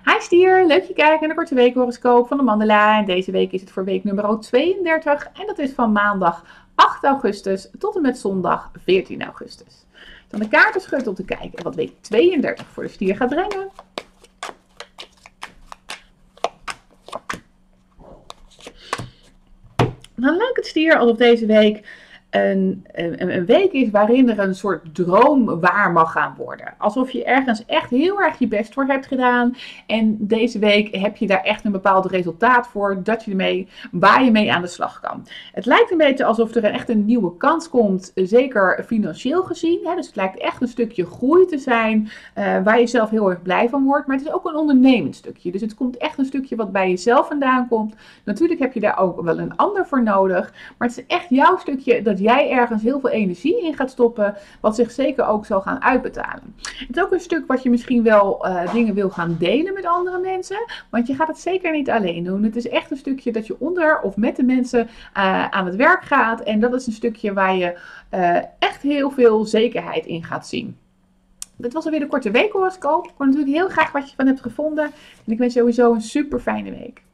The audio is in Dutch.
Hi stier, leuk je kijken naar de korte weekhoroscoop van de Mandela. En deze week is het voor week nummer 32 en dat is van maandag 8 augustus tot en met zondag 14 augustus. Dan de kaarten schudden om te kijken wat week 32 voor de stier gaat brengen. Dan lijkt het stier alsof deze week een week is waarin er een soort droom waar mag gaan worden. Alsof je ergens echt heel erg je best voor hebt gedaan. En deze week heb je daar echt een bepaald resultaat voor waar je mee aan de slag kan. Het lijkt een beetje alsof er echt een nieuwe kans komt, zeker financieel gezien. Hè? Dus het lijkt echt een stukje groei te zijn waar je zelf heel erg blij van wordt. Maar het is ook een ondernemend stukje. Dus het komt echt een stukje wat bij jezelf vandaan komt. Natuurlijk heb je daar ook wel een ander voor nodig. Maar het is echt jouw stukje dat jij ergens heel veel energie in gaat stoppen, wat zich zeker ook zal gaan uitbetalen. Het is ook een stuk wat je misschien wel dingen wil gaan delen met andere mensen, want je gaat het zeker niet alleen doen. Het is echt een stukje dat je onder of met de mensen aan het werk gaat en dat is een stukje waar je echt heel veel zekerheid in gaat zien. Dit was alweer de korte weekhoroscoop. Ik hoor natuurlijk heel graag wat je van hebt gevonden en ik wens je sowieso een super fijne week.